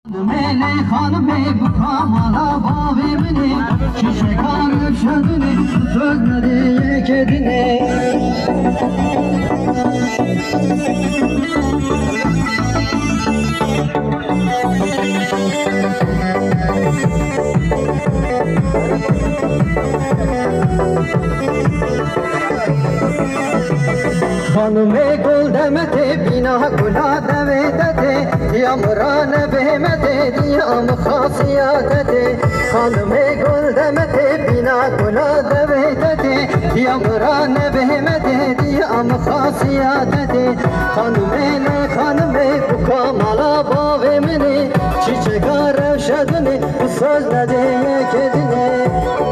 Melek hanım ey bu kamala bavimini çiçek arıp şadını sözleri kedine Hanım ey gul demete bina gula devedete Yamrane behmete diyam khasiyatete Hanım ey gul demete bina gula devedete Yamrane behmete diyam khasiyatete Hanım ey bu kamala bavimini Çiçek arevşedini sözlediği kedine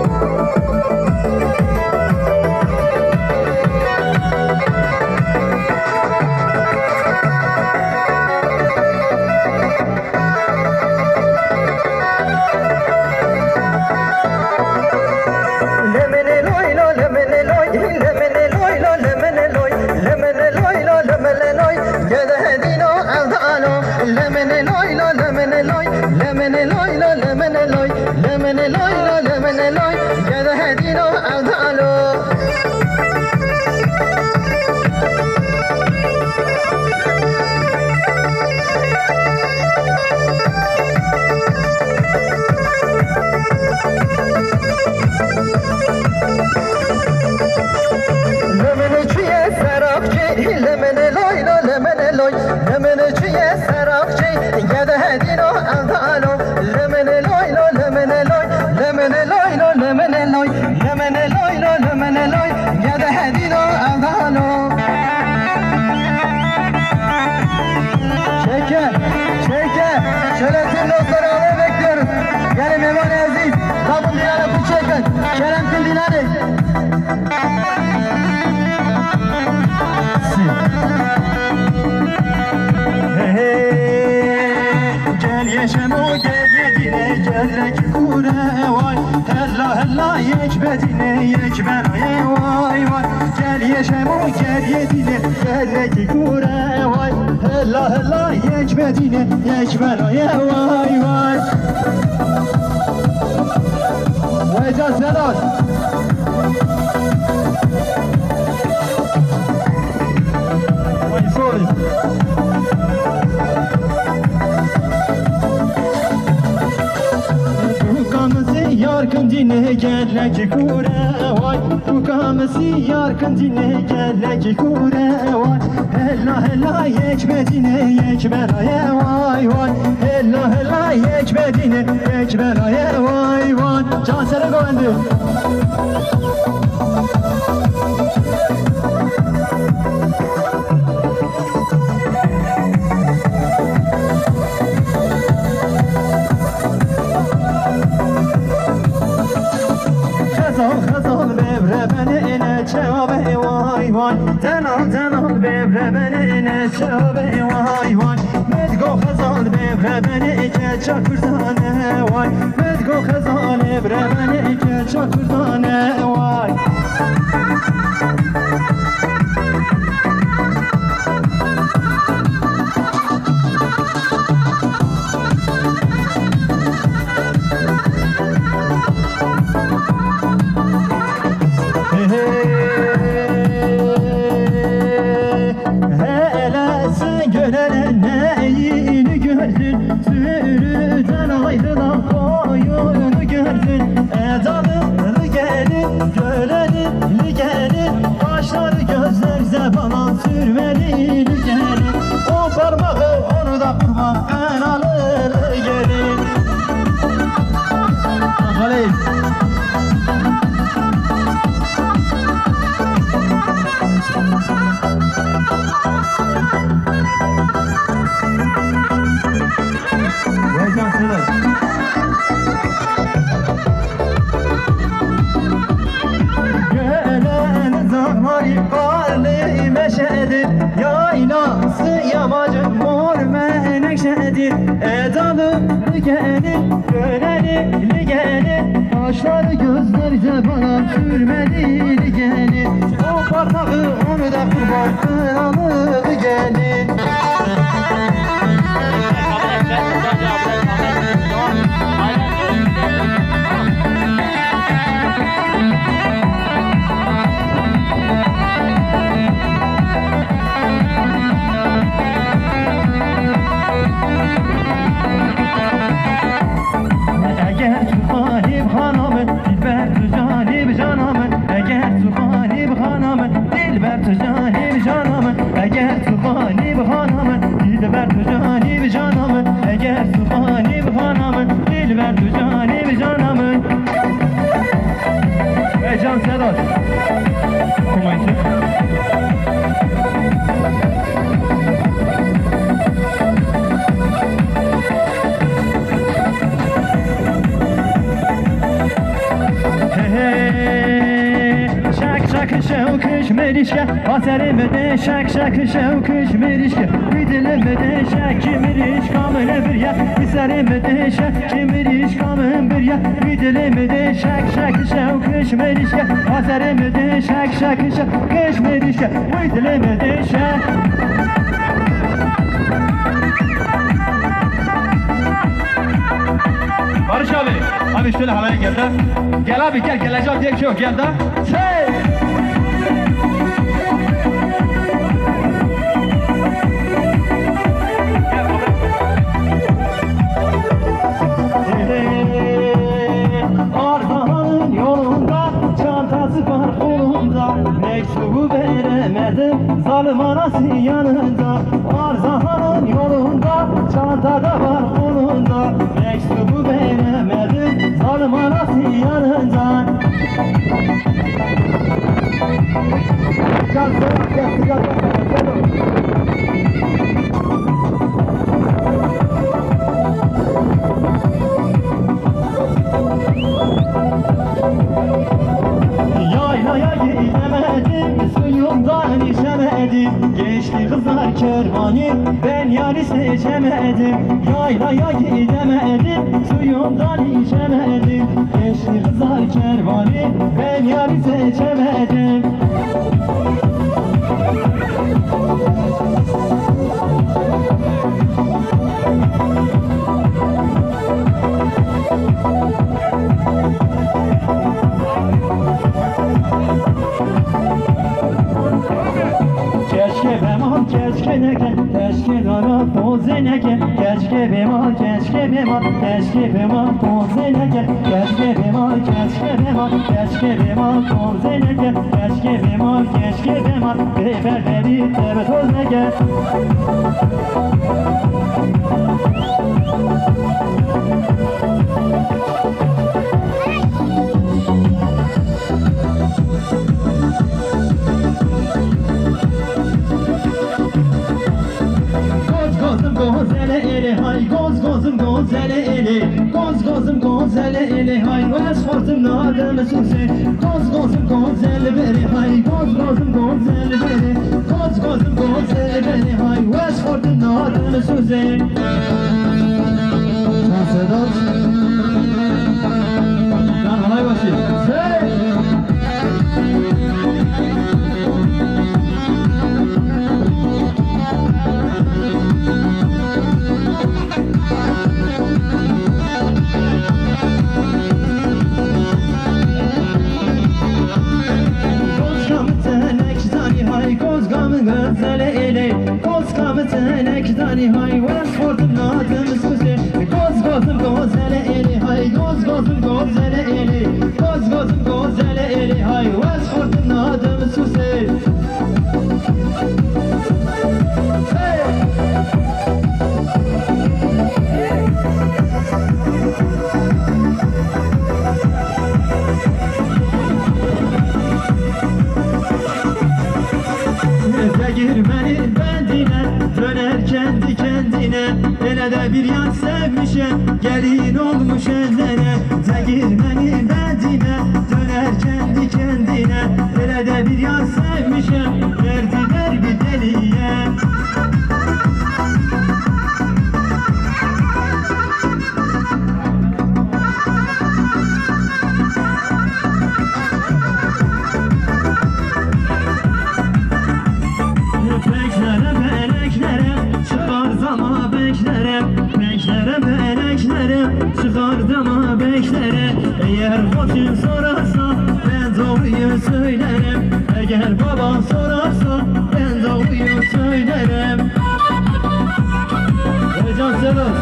Gelek kure vay Tukamesi yarkın dine gelek kure vay Hella hella yekmedine yekberaya vay vay Hella hella yekmedine yekberaya vay vay Cansere govendi Tenal bebre beni ne çabe vay vay Medgo khazal bebre beni ke çakırdane vay Medgo khazal bebre beni ke çakırdane vay Kaşları gözleri bana sürmeli gelin O parmağı onu da kurban kralı gelin şevkış merişke Haserim de şak şak şevkış merişke Dilim de şak kimiriş kamene bir ya Haserim de şak kimiriş kamene bir ya Dilim de şak şak şevkış merişke Haserim de şak şak şevkış merişke Dilim de şak Barış abi şöyle havaya gel de. Gel abi gel, geleceğim diye bir şey yok, gel de. Ardahan'ın yolunda, çantası var kolunda Mektubu veremedim, zalim anası yanında Ardahan'ın yolunda, çantada var kolunda Mektubu veremedim, zalim anası yanında Yaylaya gidemedim, suyumdan içemedim Geçti kızlar kervanı, ben yari seçemedim Yaylaya gidemedim, suyumdan içemedim Geçti kızlar kervanı, ben yari seçemedim Keşke neke, keşke dara poze neke Keşke bemal, keşke bemal, keşke bemal poze neke Keşke bemal, keşke bemal, keşke bemal poze neke Keşke bemal, keşke bemal, beberleri tebe toz neke Gozele hay Wes fortum nadem suse Gozum gozele beri hay Gozum gozele beri Gozum gozele beri hay Wes fortum nadem suse Sedat Lan halay başı Kozkamı tenek dani hay Wes fortum nadem suse Gozum gozele eli hay Gozum gozele eli Gozum gozele eli hay Wes fortum nadem suse Girmeni bendine döner kendi kendine Hele de bir yan sevmişem gelin olmuş ellere Girmeni bendine döner kendi kendine Hele de bir yan sevmişem verdiler bir deliye Çıkardım beklere Eğer koçun sorarsa ben doğruyu söylerim Eğer baban sorarsa ben doğruyu söylerim Hocam Sedat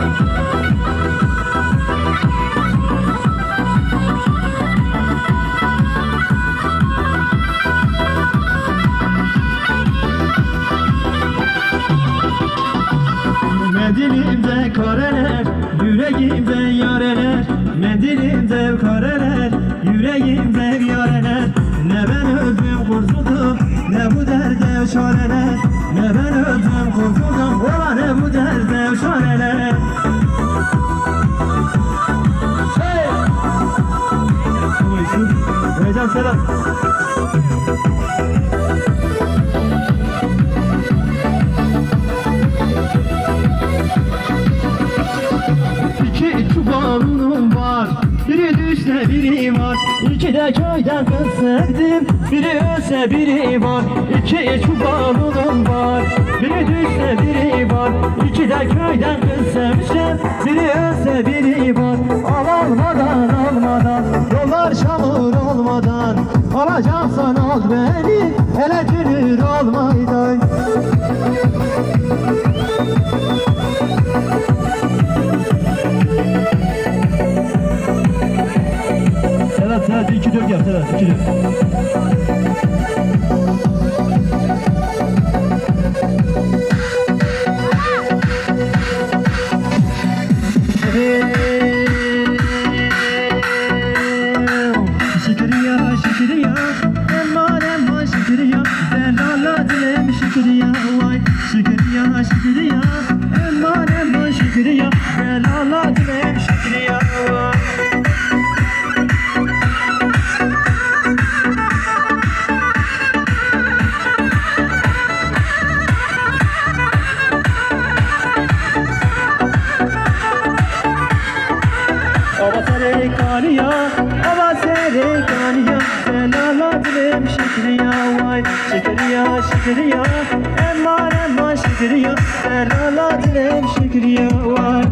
Dilimde kareler, yüreğimde yareler Dilimde kareler, yüreğimde yareler Ne ben öldüm kurtuldum, ne bu derde çareler Ne ben öldüm kurtuldum, ola ne bu derde çareler Hey! Hocam selam biri var. İki de köyden kız sevdim. Biri ölse biri var. İki çuvalım var. Biri düşse biri var. İki de köyden kız sevmişim. Biri ölse biri var. Almadan yollar çamur olmadan. Alacaksan al beni, hele dünür olmaydan. Sedat 2-4 yap Sedat 2-4. Şükriya, emman şükriya, delala dilem şükriya, vay şükriya, emman şükriya, delala dilem şükriya, vay. Ava sere kaniya, delala dilem şükriya, vay şükriya, emman şükriya, delala dilem şükriya, vay.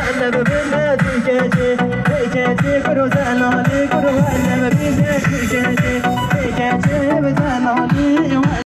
Gece, gece, gece, gece, gece,